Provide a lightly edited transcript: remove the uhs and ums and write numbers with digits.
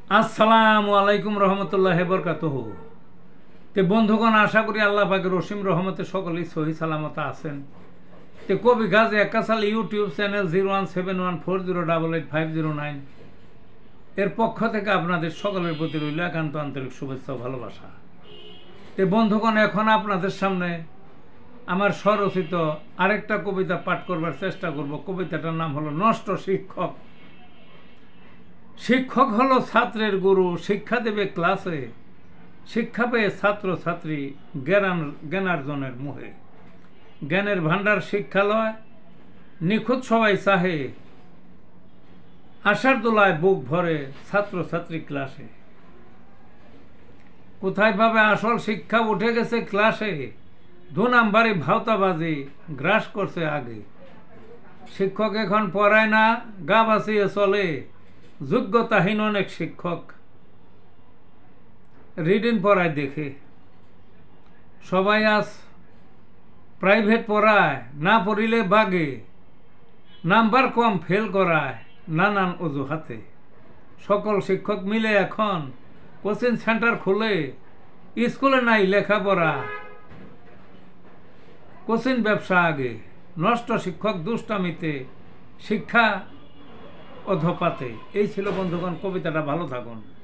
আসসালামু আলাইকুম রহমতুল্লাহ বরকাতুহু। তে বন্ধুগণ, আশা করি আল্লাহ পাকের রসিম রহমতে সকলেই সহি সালামত আছেন। তে কবি গাজী একাসাল ইউটিউব চ্যানেল 017140885009 এর পক্ষ থেকে আপনাদের সকলের প্রতি রইল একান্ত আন্তরিক শুভেচ্ছা ও ভালোবাসা। তে বন্ধুগণ, এখন আপনাদের সামনে আমার স্বরচিত আরেকটা কবিতা পাঠ করবার চেষ্টা করব। কবিতাটার নাম হলো নষ্ট শিক্ষক। শিক্ষক হলো ছাত্রের গুরু, শিক্ষা দেবে ক্লাসে, শিক্ষা পেয়ে ছাত্র ছাত্রী জ্ঞানার্জনের মুহে। জ্ঞানের ভাণ্ডার শিক্ষালয়, নিখুঁত সবাই চাহে, আশার দোলায় বুক ভরে ছাত্র ছাত্রী ক্লাসে। কোথায় পাবে আসল শিক্ষা? উঠে গেছে ক্লাসে, 2 নাম্বারি ভাওতাবাজি গ্রাস করছে আগে। শিক্ষক এখন পড়ায় না, গা বাঁচিয়ে চলে, যোগ্যতাহীন অনেক শিক্ষক রিডিং পড়ায় দেখে। সবাই আজ প্রাইভেট পড়ায়, না পড়িলে বাগে, নাম্বার কম ফেল করায় নানান অজুহাতে। সকল শিক্ষক মিলে এখন কোচিং সেন্টার খুলে, স্কুলে নাই লেখাপড়া, কোচিং ব্যবসা আগে। নষ্ট শিক্ষক দুষ্টামিতে, শিক্ষা অধপাতে। এই ছিল বন্ধুগণ কবিতাটা। ভালো থাকুন।